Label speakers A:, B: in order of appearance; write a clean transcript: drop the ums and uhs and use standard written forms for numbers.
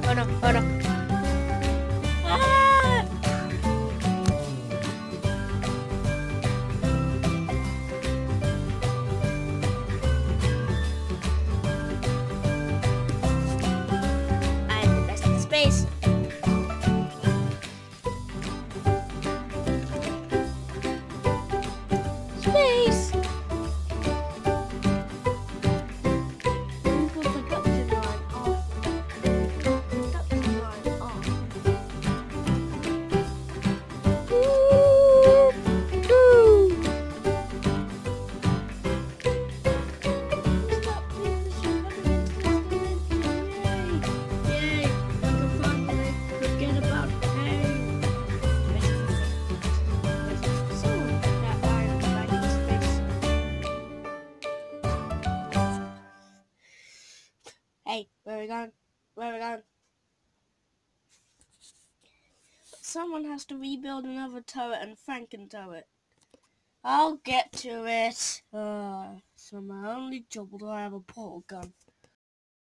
A: Oh no, oh no. Ah! I'm the best in space. Space! Put the production line off. Production line off. Woo! Woo! Stop being Yay! Yay! I can finally forget about pain. So, that I'm back in space. Hey, where are we going? Where are we going? Someone has to rebuild another turret and Frank can tow it. I'll get to it. So my only job will I have a portal gun.